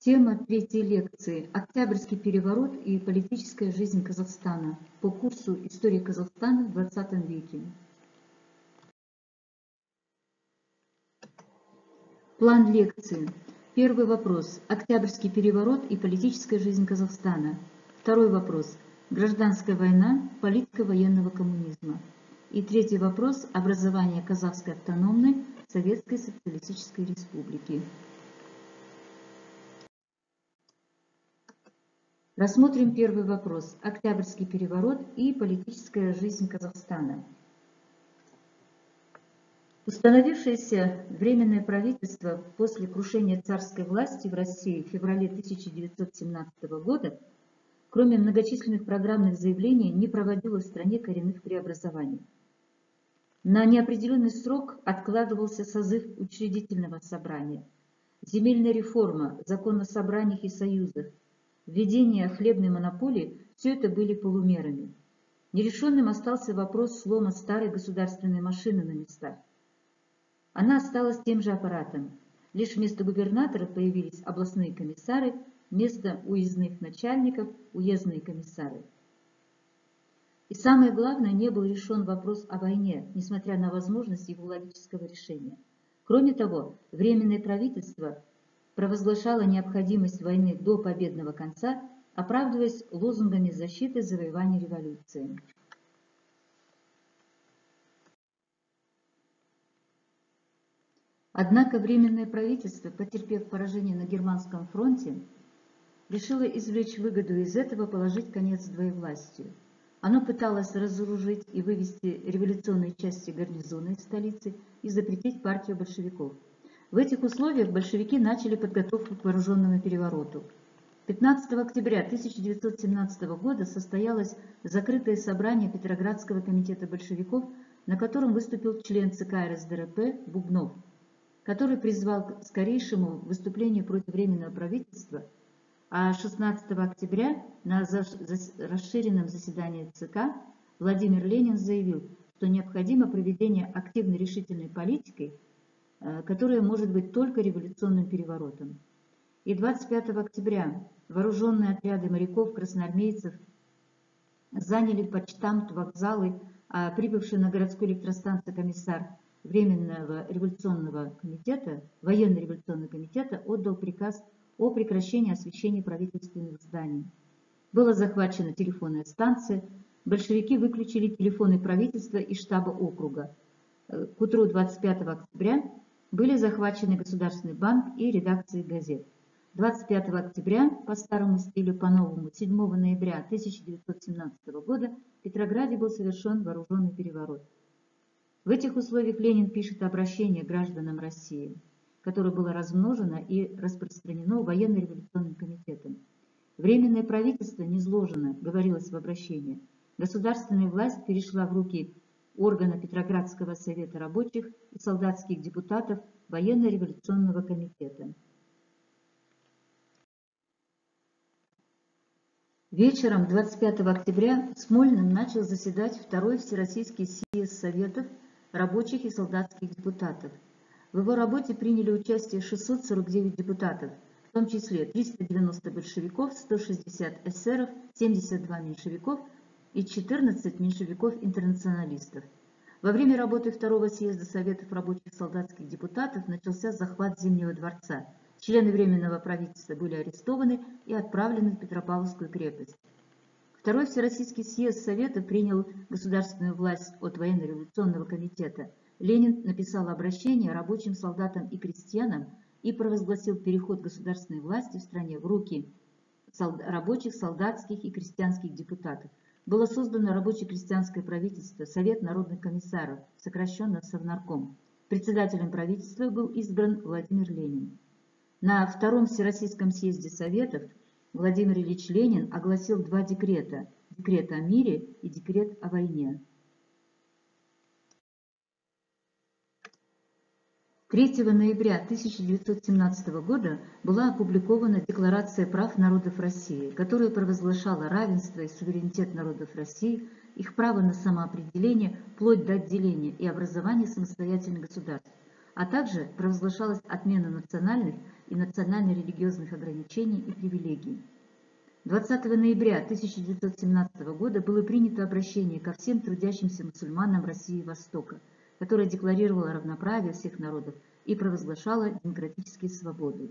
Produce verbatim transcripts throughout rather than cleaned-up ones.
Тема третьей лекции «Октябрьский переворот и политическая жизнь Казахстана» по курсу «История Казахстана в двадцатом веке». План лекции. Первый вопрос. Октябрьский переворот и политическая жизнь Казахстана. Второй вопрос. Гражданская война, политика военного коммунизма. И третий вопрос. Образование Казахской автономной Советской Социалистической Республики. Рассмотрим первый вопрос. Октябрьский переворот и политическая жизнь Казахстана. Установившееся Временное правительство после крушения царской власти в России в феврале тысяча девятьсот семнадцатого года, кроме многочисленных программных заявлений, не проводило в стране коренных преобразований. На неопределенный срок откладывался созыв учредительного собрания, земельная реформа, закон о собраниях и союзах, введение хлебной монополии – все это были полумерами. Нерешенным остался вопрос слома старой государственной машины на местах. Она осталась тем же аппаратом. Лишь вместо губернатора появились областные комиссары, вместо уездных начальников – уездные комиссары. И самое главное, не был решен вопрос о войне, несмотря на возможность его логического решения. Кроме того, Временное правительство провозглашало необходимость войны до победного конца, оправдываясь лозунгами защиты завоевания революции. Однако Временное правительство, потерпев поражение на Германском фронте, решило извлечь выгоду из этого, положить конец двоевластию. Оно пыталось разоружить и вывести революционные части гарнизона из столицы и запретить партию большевиков. В этих условиях большевики начали подготовку к вооруженному перевороту. пятнадцатого октября тысяча девятьсот семнадцатого года состоялось закрытое собрание Петроградского комитета большевиков, на котором выступил член ЦК РСДРП Бубнов, который призвал к скорейшему выступлению против Временного правительства, а шестнадцатого октября на расширенном заседании ЦК Владимир Ленин заявил, что необходимо проведение активной решительной политики, которая может быть только революционным переворотом. И двадцать пятого октября вооруженные отряды моряков, красноармейцев заняли почтамт, вокзалы, а прибывший на городскую электростанцию комиссар Временного революционного комитета, военно-революционного комитета отдал приказ о прекращении освещения правительственных зданий. Была захвачена телефонная станция, большевики выключили телефоны правительства и штаба округа. К утру двадцать пятого октября были захвачены Государственный банк и редакции газет. двадцать пятого октября, по старому стилю, по-новому, седьмого ноября тысяча девятьсот семнадцатого года в Петрограде был совершен вооруженный переворот. В этих условиях Ленин пишет обращение к гражданам России, которое было размножено и распространено военно-революционным комитетом. Временное правительство низложено, говорилось в обращении. Государственная власть перешла в руки органа Петроградского совета рабочих и солдатских депутатов военно-революционного комитета. Вечером двадцать пятого октября в Смольном начал заседать Второй Всероссийский съезд Советов рабочих и солдатских депутатов. В его работе приняли участие шестьсот сорок девять депутатов, в том числе триста девяносто большевиков, сто шестьдесят эсеров, семьдесят два меньшевиков и четырнадцать меньшевиков-интернационалистов. Во время работы Второго съезда Советов рабочих и солдатских депутатов начался захват Зимнего дворца. Члены Временного правительства были арестованы и отправлены в Петропавловскую крепость. Второй Всероссийский съезд Советов принял государственную власть от военно-революционного комитета. Ленин написал обращение рабочим, солдатам и крестьянам и провозгласил переход государственной власти в стране в руки рабочих, солдатских и крестьянских депутатов. Было создано рабоче-крестьянское правительство, Совет народных комиссаров, сокращенно Совнарком. Председателем правительства был избран Владимир Ленин. На Втором Всероссийском съезде Советов Владимир Ильич Ленин огласил два декрета – декрет о мире и декрет о войне. третьего ноября тысяча девятьсот семнадцатого года была опубликована Декларация прав народов России, которая провозглашала равенство и суверенитет народов России, их право на самоопределение, вплоть до отделения и образования самостоятельных государств. а также провозглашалась отмена национальных и национально-религиозных ограничений и привилегий. двадцатого ноября тысяча девятьсот семнадцатого года было принято обращение ко всем трудящимся мусульманам России и Востока, которое декларировало равноправие всех народов и провозглашало демократические свободы.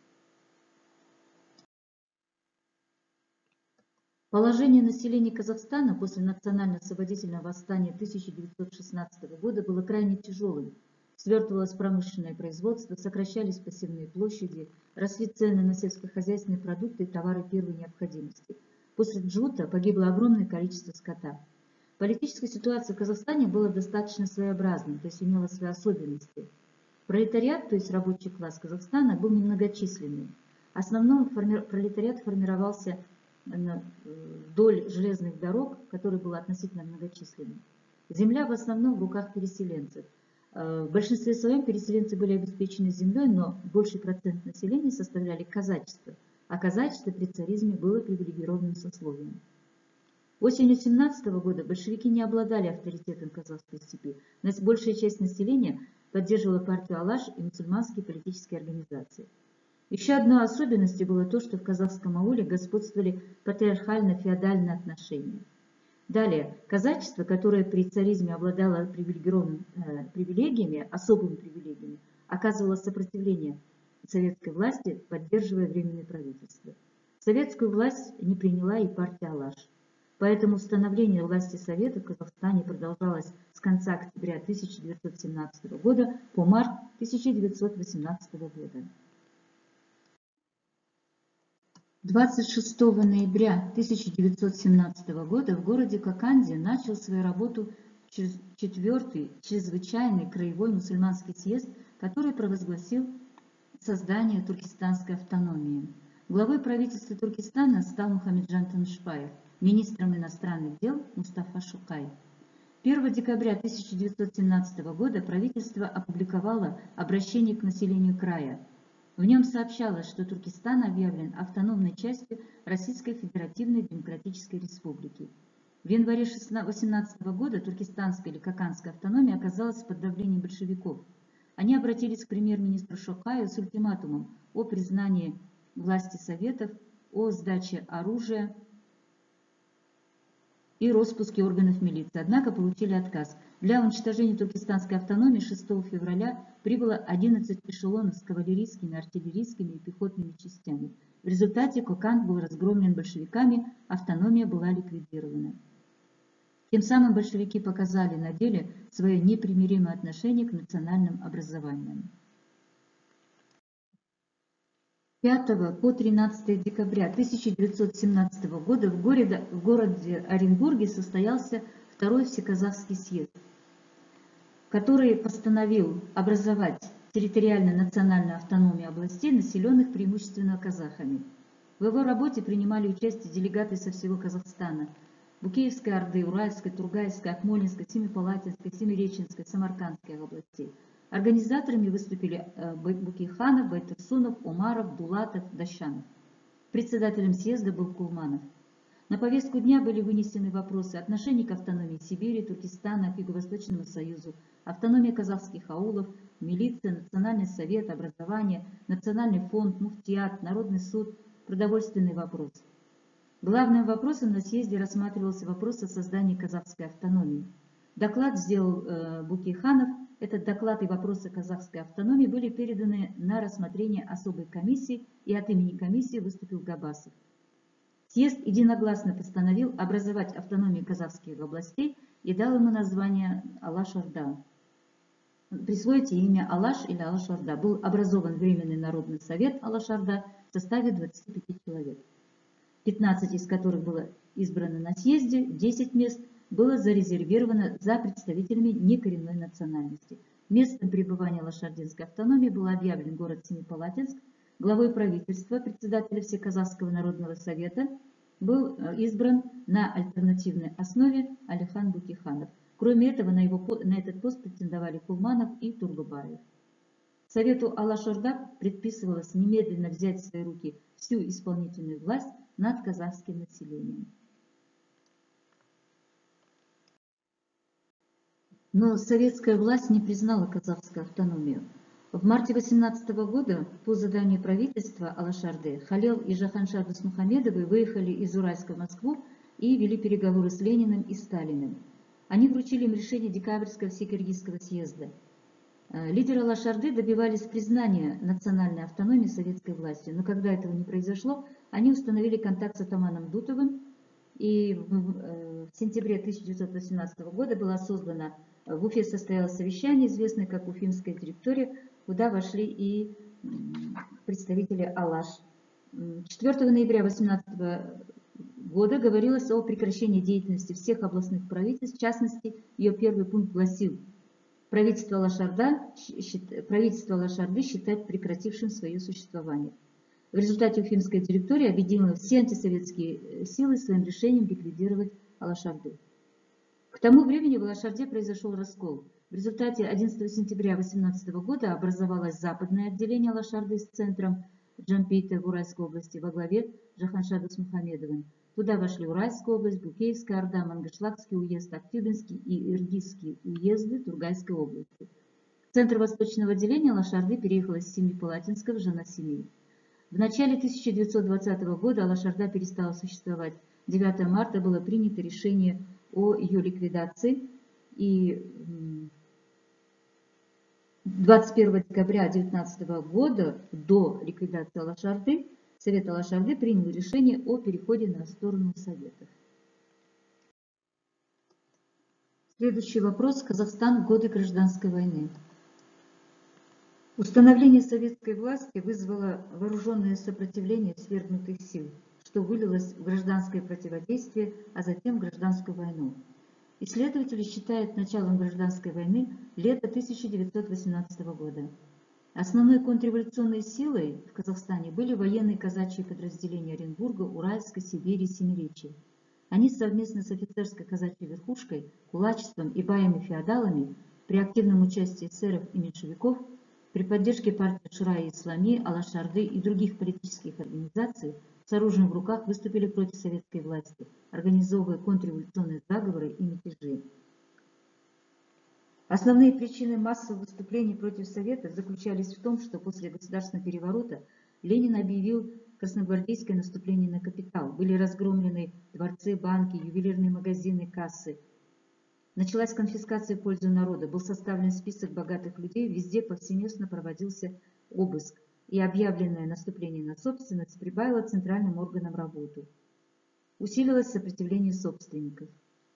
Положение населения Казахстана после национально-освободительного восстания тысяча девятьсот шестнадцатого года было крайне тяжелым. Свертывалось промышленное производство, сокращались посевные площади, росли цены на сельскохозяйственные продукты и товары первой необходимости. После джута погибло огромное количество скота. Политическая ситуация в Казахстане была достаточно своеобразной, то есть имела свои особенности. Пролетариат, то есть рабочий класс Казахстана, был немногочисленный. Основном форми... пролетариат формировался вдоль железных дорог, который был относительно многочисленным. Земля в основном в руках переселенцев. В большинстве своем переселенцы были обеспечены землей, но больший процент населения составляли казачество, а казачество при царизме было привилегированным сословием. Осенью семнадцатого года большевики не обладали авторитетом в казахской степи, но большая часть населения поддерживала партию Алаш и мусульманские политические организации. Еще одной особенностью было то, что в казахском ауле господствовали патриархально-феодальные отношения. Далее, казачество, которое при царизме обладало привилегированными э, привилегиями, особыми привилегиями, оказывало сопротивление советской власти, поддерживая временное правительство. Советскую власть не приняла и партия Алаш. Поэтому установление власти Совета в Казахстане продолжалось с конца октября тысяча девятьсот семнадцатого года по март тысяча девятьсот восемнадцатого года. двадцать шестого ноября тысяча девятьсот семнадцатого года в городе Коканде начал свою работу четвертый чрезвычайный краевой мусульманский съезд, который провозгласил создание туркестанской автономии. Главой правительства Туркестана стал Мухамеджан Танышбаев, министром иностранных дел Мустафа Шукай. первого декабря тысяча девятьсот семнадцатого года правительство опубликовало обращение к населению края. В нем сообщалось, что Туркестан объявлен автономной частью Российской Федеративной Демократической Республики. В январе две тысячи восемнадцатого года туркестанская или Коканская автономия оказалась под давлением большевиков. Они обратились к премьер-министру Шокаю с ультиматумом о признании власти Советов, о сдаче оружия и распуске органов милиции, однако получили отказ. Для уничтожения туркестанской автономии шестого февраля прибыло одиннадцать эшелонов с кавалерийскими, артиллерийскими и пехотными частями. В результате Коканд был разгромлен большевиками, автономия была ликвидирована. Тем самым большевики показали на деле свое непримиримое отношение к национальным образованиям. пятого по тринадцатое декабря тысяча девятьсот семнадцатого года в городе, в городе Оренбурге состоялся второй Всеказахский съезд, который постановил образовать территориально-национальную автономию областей, населенных преимущественно казахами. В его работе принимали участие делегаты со всего Казахстана: Букеевской Орды, Уральской, Тургайской, Акмолинской, Семипалатинской, Семиреченской, Самаркандской областей. Организаторами выступили Букейханов, Байтурсунов, Умаров, Дулатов, Дощанов. Председателем съезда был Кулманов. На повестку дня были вынесены вопросы отношений к автономии Сибири, Туркестана, к Юго-Восточному Союзу, автономия казахских аулов, милиция, Национальный совет, образование, Национальный фонд, муфтият, Народный суд, продовольственный вопрос. Главным вопросом на съезде рассматривался вопрос о создании казахской автономии. Доклад сделал э, Букейханов. Этот доклад и вопросы казахской автономии были переданы на рассмотрение особой комиссии, и от имени комиссии выступил Габасов. Съезд единогласно постановил образовать автономию казахских областей и дал ему название Алаш-Орда. Присвоить имя Алаш или Алаш-Орда. Был образован Временный народный совет Алаш-Орда в составе двадцати пяти человек, пятнадцать из которых было избрано на съезде, десять мест было зарезервировано за представителями некоренной национальности. Местом пребывания Алаш-Ординской автономии был объявлен город Семипалатинск. Главой правительства, председателя Всеказахского народного совета, был избран на альтернативной основе Алихан Букейханов. Кроме этого, на, его, на этот пост претендовали Кулманов и Тургубаев. Совету Алаш-Орда предписывалось немедленно взять в свои руки всю исполнительную власть над казахским населением. Но советская власть не признала казахскую автономию. В марте тысяча девятьсот восемнадцатого года по заданию правительства Алашарды Халел и Жаханшар Дусмухамедовы выехали из Уральска в Москву и вели переговоры с Лениным и Сталиным. Они вручили им решение декабрьского всекиргизского съезда. Лидеры Алашарды добивались признания национальной автономии советской властью, но когда этого не произошло, они установили контакт с атаманом Дутовым, и в сентябре тысяча девятьсот восемнадцатого года была создана, в Уфе состоялось совещание, известное как Уфимская директория, куда вошли и представители Алаш. четвёртого ноября две тысячи восемнадцатого года говорилось о прекращении деятельности всех областных правительств, в частности, ее первый пункт гласил: правительство Алашарда, правительство Алашарды считает прекратившим свое существование. В результате Уфимская директория объединила все антисоветские силы своим решением ликвидировать Алашарду. К тому времени в Алашарде произошел раскол. В результате одиннадцатого сентября две тысячи восемнадцатого года образовалось западное отделение Алашарды с центром Джампейта в Уральской области во главе Жаханшара Дусмухамедовым. Туда вошли Уральская область, Букеевская Орда, Мангышлакский уезд, Актюбинский и Иргизский уезды Тургайской области. Центр восточного отделения Алашарды переехал из Семипалатинска в Жанасемей. В начале тысяча девятьсот двадцатого года Алашарда перестала существовать. девятого марта было принято решение о ее ликвидации, и двадцать первого декабря две тысячи девятнадцатого года, до ликвидации Алашарды, Совет Алашарды принял решение о переходе на сторону Советов. Следующий вопрос. Казахстан в годы гражданской войны. Установление советской власти вызвало вооруженное сопротивление свергнутых сил, что вылилось в гражданское противодействие, а затем в гражданскую войну. Исследователи считают началом гражданской войны лето тысяча девятьсот восемнадцатого года. Основной контрреволюционной силой в Казахстане были военные казачьи подразделения Оренбурга, Уральска, Сибири и Семиречья. Они совместно с офицерской казачьей верхушкой, кулачеством и баями-феодалами при активном участии эсеров и меньшевиков, при поддержке партии Шура и Ислами, Алашарды и других политических организаций с оружием в руках выступили против советской власти, организовывая контрреволюционные заговоры и мятежи. Основные причины массовых выступлений против Советов заключались в том, что после государственного переворота Ленин объявил красногвардейское наступление на капитал. Были разгромлены дворцы, банки, ювелирные магазины, кассы. Началась конфискация в пользу народа. Был составлен список богатых людей, везде повсеместно проводился обыск. И объявленное наступление на собственность прибавило центральным органам работу. Усилилось сопротивление собственников.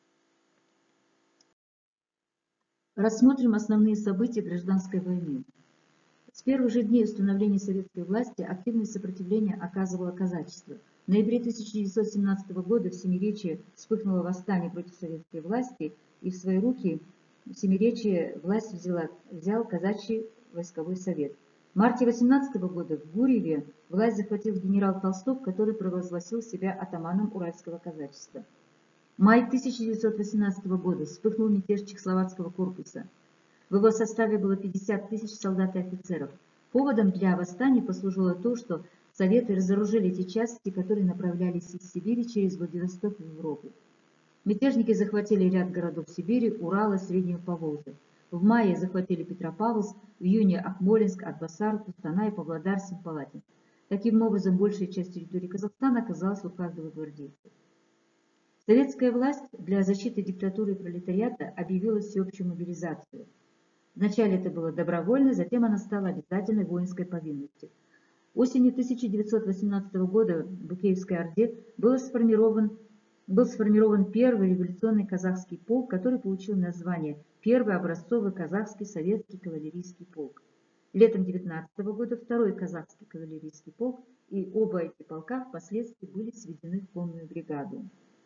Рассмотрим основные события гражданской войны. С первых же дней установления советской власти активное сопротивление оказывало казачество. В ноябре тысяча девятьсот семнадцатого года в Семиречье вспыхнуло восстание против советской власти, и в свои руки в Семиречье власть взяла, взял казачий войсковой совет. В марте восемнадцатого года в Гурьеве власть захватил генерал Толстов, который провозгласил себя атаманом уральского казачества. Май тысяча девятьсот восемнадцатого года вспыхнул мятеж Чехословацкого корпуса. В его составе было пятьдесят тысяч солдат и офицеров. Поводом для восстания послужило то, что Советы разоружили те части, которые направлялись из Сибири через Владивосток в Европу. Мятежники захватили ряд городов Сибири, Урала, Среднего Поволжья. В мае захватили Петропавловск, в июне Акмолинск, Атбасар, Кустанай, Павлодар, Семипалатинск. Таким образом, большая часть территории Казахстана оказалась в руках белогвардейцев. Советская власть для защиты диктатуры и пролетариата объявила всеобщую мобилизацию. Вначале это было добровольно, затем она стала обязательной воинской повинностью. Осенью тысяча девятьсот восемнадцатого года в Букеевской Орде был сформирован, был сформирован первый революционный казахский полк, который получил название Первый образцовый казахский советский кавалерийский полк. Летом тысяча девятьсот девятнадцатого года второй казахский кавалерийский полк, и оба эти полка впоследствии были сведены в конную бригаду.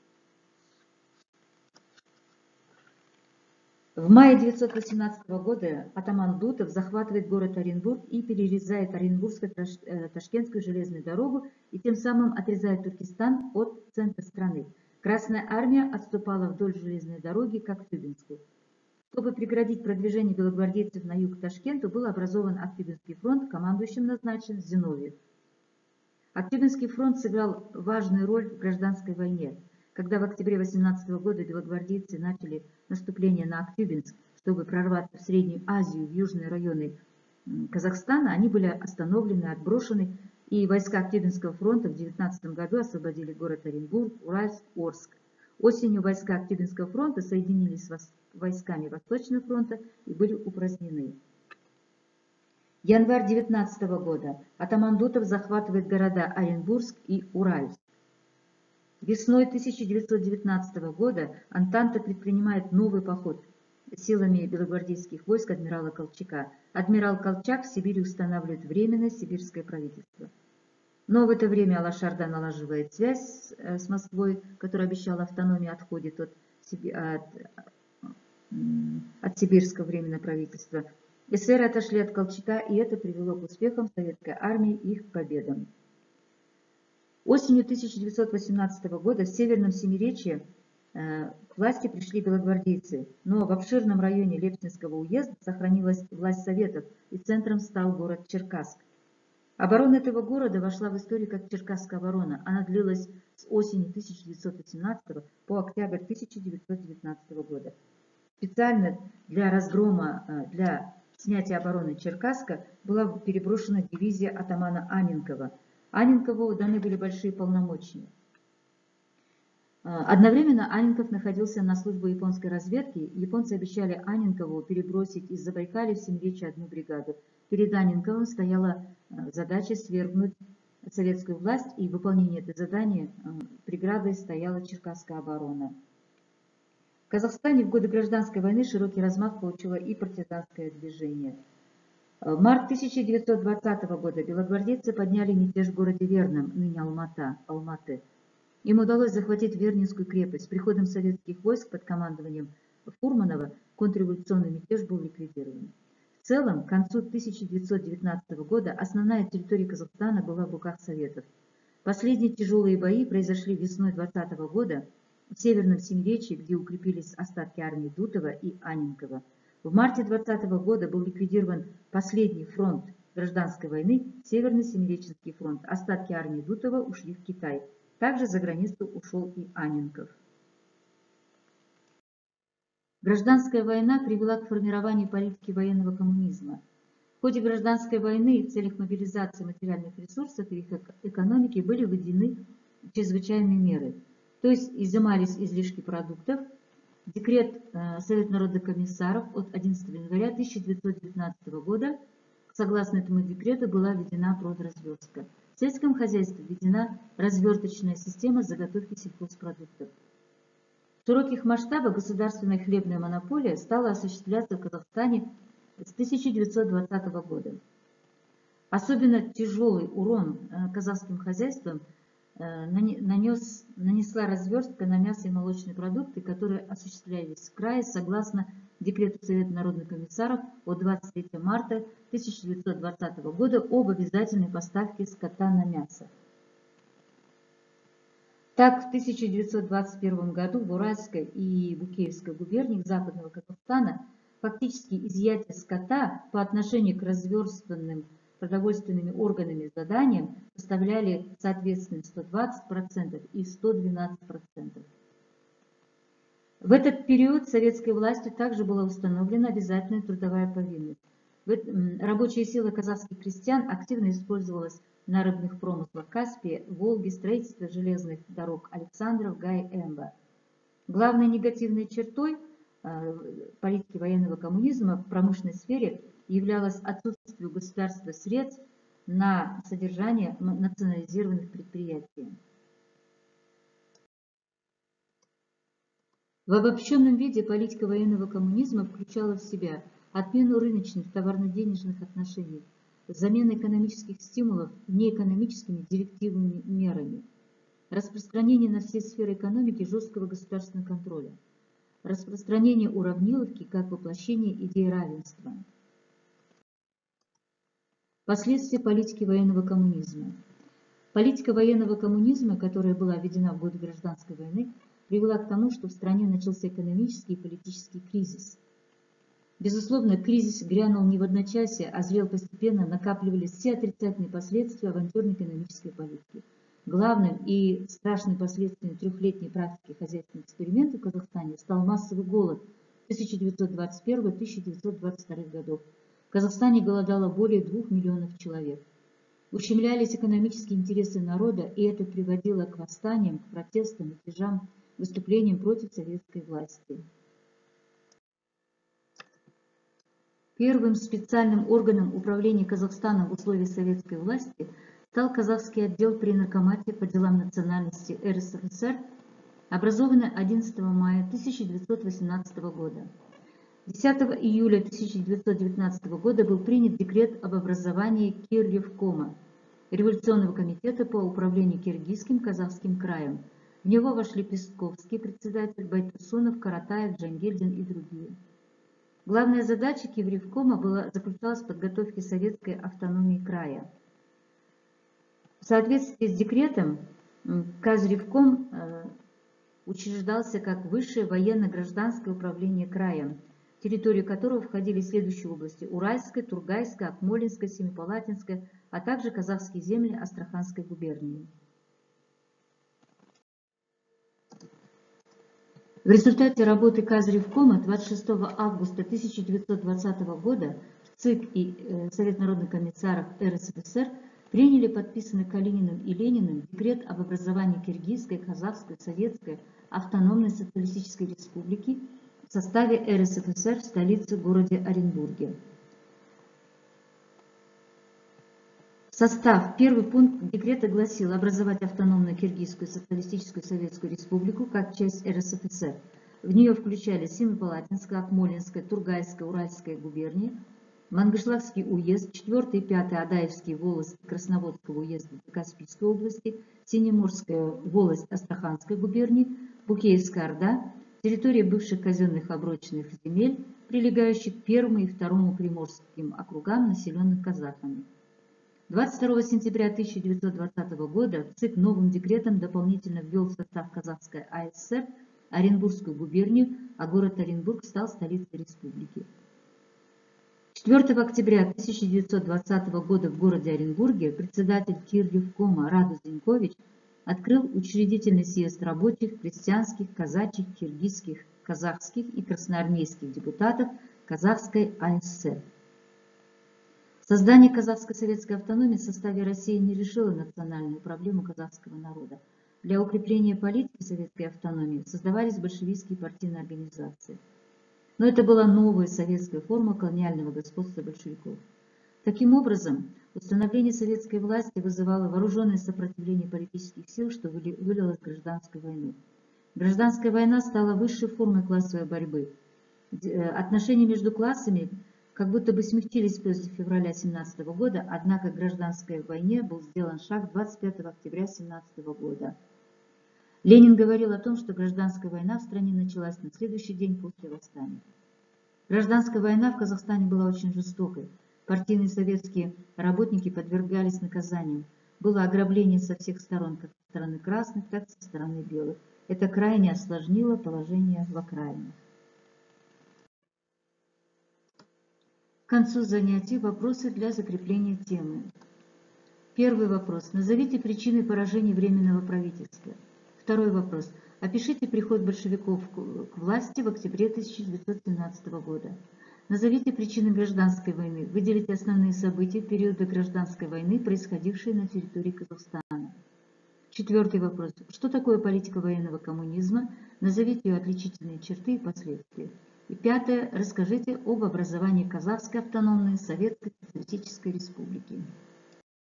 В мае тысяча девятьсот восемнадцатого года атаман Дутов захватывает город Оренбург и перерезает Оренбургско-Ташкентскую железную дорогу и тем самым отрезает Туркестан от центра страны. Красная армия отступала вдоль железной дороги к Актюбинску. Чтобы преградить продвижение белогвардейцев на юг к Ташкенту, был образован Актюбинский фронт, командующим назначен Зиновьев. Актюбинский фронт сыграл важную роль в гражданской войне. Когда в октябре тысяча девятьсот восемнадцатого года белогвардейцы начали наступление на Актюбинск, чтобы прорваться в Среднюю Азию, в южные районы Казахстана, они были остановлены, отброшены, и войска Октябрьского фронта в девятнадцатом году освободили город Оренбург, Уральск, Орск. Осенью войска Октябрьского фронта соединились с войсками Восточного фронта и были упразднены. Январь девятнадцатого года. Атаман Дутов захватывает города Оренбург и Уральск. Весной тысяча девятьсот девятнадцатого года Антанта предпринимает новый поход силами белогвардейских войск адмирала Колчака. Адмирал Колчак в Сибири устанавливает временное сибирское правительство. Но в это время Алаш-Орда налаживает связь с Москвой, которая обещала автономию, отходит от, от, от сибирского временного правительства. Эсеры отошли от Колчака, и это привело к успехам советской армии и их победам. Осенью тысяча девятьсот восемнадцатого года в Северном Семиречье э, к власти пришли белогвардейцы, но в обширном районе Лепсинского уезда сохранилась власть советов, и центром стал город Черкасск. Оборона этого города вошла в историю как Черкасская оборона. Она длилась с осени тысяча девятьсот восемнадцатого по октябрь тысяча девятьсот девятнадцатого года. Специально для разгрома, для снятия обороны Черкасска была переброшена дивизия атамана Анненкова. Анненкову даны были большие полномочия. Одновременно Анненков находился на службе японской разведки. Японцы обещали Анненкову перебросить из Забайкалья в Семиречье одну бригаду. Перед Анненковым стояла задача свергнуть советскую власть, и в выполнении этого задания преградой стояла Черкасская оборона. В Казахстане в годы гражданской войны широкий размах получило и партизанское движение. В март тысяча девятьсот двадцатого года белогвардейцы подняли мятеж в городе Верном, ныне Алмата, Алматы. Им удалось захватить Вернинскую крепость. С приходом советских войск под командованием Фурманова контрреволюционный мятеж был ликвидирован. В целом, к концу тысяча девятьсот девятнадцатого года основная территория Казахстана была в руках Советов. Последние тяжелые бои произошли весной двадцатого года в Северном Семиречье, где укрепились остатки армии Дутова и Анненкова. В марте двадцатого года был ликвидирован последний фронт гражданской войны, Северный Семиреченский фронт. Остатки армии Дутова ушли в Китай. Также за границу ушел и Анненков. Гражданская война привела к формированию политики военного коммунизма. В ходе гражданской войны в целях мобилизации материальных ресурсов и их экономики были введены чрезвычайные меры. То есть изымались излишки продуктов. Декрет Совета народных комиссаров от одиннадцатого января тысяча девятьсот девятнадцатого года, согласно этому декрету, была введена продразверстка. В сельском хозяйстве введена разверточная система заготовки сельхозпродуктов. В широких масштабах государственная хлебная монополия стала осуществляться в Казахстане с тысяча девятьсот двадцатого года. Особенно тяжелый урон казахским хозяйствам нанес, нанесла разверстка на мясо и молочные продукты, которые осуществлялись в крае согласно декрету Совета народных комиссаров от двадцать третьего марта тысяча девятьсот двадцатого года об обязательной поставке скота на мясо. Так, в тысяча девятьсот двадцать первом году в Уральской и Букеевской губерниях Западного Казахстана фактически изъятие скота по отношению к разверстанным продовольственными органами заданиям составляли соответственно сто двадцать процентов и сто двенадцать процентов. В этот период советской властью также была установлена обязательная трудовая повинность. Рабочая сила казахских крестьян активно использовалась на рыбных промыслах Каспия, Волги, строительстве железных дорог Александров, Гай, Эмба. Главной негативной чертой политики военного коммунизма в промышленной сфере являлось отсутствие у государства средств на содержание национализированных предприятий. В обобщенном виде политика военного коммунизма включала в себя отмену рыночных товарно-денежных отношений, замену экономических стимулов неэкономическими директивными мерами, распространение на все сферы экономики жесткого государственного контроля, распространение уравниловки как воплощение идеи равенства. Последствия политики военного коммунизма. Политика военного коммунизма, которая была введена в годы гражданской войны, привела к тому, что в стране начался экономический и политический кризис. Безусловно, кризис грянул не в одночасье, а зрел постепенно, накапливались все отрицательные последствия авантюрной экономической политики. Главным и страшным последствием трехлетней практики хозяйственных экспериментов в Казахстане стал массовый голод тысяча девятьсот двадцать первого — тысяча девятьсот двадцать второго годов. В Казахстане голодало более двух миллионов человек. Ущемлялись экономические интересы народа, и это приводило к восстаниям, к протестам, мятежам, выступлениям против советской власти. Первым специальным органом управления Казахстаном в условиях советской власти стал казахский отдел при Наркомате по делам национальности эр эс эф эс эр, образованный одиннадцатого мая тысяча девятьсот восемнадцатого года. десятого июля тысяча девятьсот девятнадцатого года был принят декрет об образовании Кирревкома, Революционного комитета по управлению Киргизским казахским краем. В него вошли Пестковский, председатель, Байтурсунов, Каратаев, Джангельдин и другие. Главная задача Кирревкома была, заключалась в подготовке советской автономии края. В соответствии с декретом Казревком учреждался как высшее военно-гражданское управление краем, в территорию которого входили следующие области: Уральская, Тургайская, Акмолинская, Семипалатинская, а также казахские земли Астраханской губернии. В результате работы Казревкома двадцать шестого августа тысяча девятьсот двадцатого года ЦИК и э, Совет народных комиссаров эр эс эф эс эр приняли подписанный Калининым и Лениным декрет об образовании Киргизской, Казахской, Советской автономной социалистической республики в составе эр эс эф эс эр в столице городе Оренбурге. Состав. Первый пункт декрета гласил образовать автономную Киргизскую социалистическую советскую республику как часть эр эс эф эс эр. В нее включали Семипалатинская, Акмолинская, Тургайская, Уральская губернии, Мангышлакский уезд, четвёртый и пятый Адаевские волости Красноводского уезда Каспийской области, Синеморская волость Астраханской губернии, Букеевская орда, территория бывших казенных оброчных земель, прилегающих к первому и второму приморским округам, населенных казахами. двадцать второго сентября тысяча девятьсот двадцатого года ЦИК новым декретом дополнительно ввел в состав Казахской а эс эс эр Оренбургскую губернию, а город Оренбург стал столицей республики. четвёртого октября тысяча девятьсот двадцатого года в городе Оренбурге председатель Кирревкома Радус Зинькович открыл учредительный съезд рабочих, крестьянских, казачьих, киргизских, казахских и красноармейских депутатов Казахской а эс эс эр. Создание казахской советской автономии в составе России не решило национальную проблему казахского народа. Для укрепления политики советской автономии создавались большевистские партийные организации. Но это была новая советская форма колониального господства большевиков. Таким образом, установление советской власти вызывало вооруженное сопротивление политических сил, что вылилось в гражданскую войну. Гражданская война стала высшей формой классовой борьбы. Отношения между классами как будто бы смягчились после февраля тысяча девятьсот семнадцатого года, однако к гражданской войне был сделан шаг двадцать пятого октября тысяча девятьсот семнадцатого года. Ленин говорил о том, что гражданская война в стране началась на следующий день после восстания. Гражданская война в Казахстане была очень жестокой. Партийные советские работники подвергались наказаниям. Было ограбление со всех сторон, как со стороны красных, так и со стороны белых. Это крайне осложнило положение в окраинах. К концу занятий вопросы для закрепления темы. Первый вопрос. Назовите причины поражения Временного правительства. Второй вопрос. Опишите приход большевиков к власти в октябре тысяча девятьсот семнадцатого года. Назовите причины гражданской войны. Выделите основные события периода гражданской войны, происходившие на территории Казахстана. Четвертый вопрос. Что такое политика военного коммунизма? Назовите ее отличительные черты и последствия. И пятое. Расскажите об образовании Казахской автономной Советской Социалистической Республики.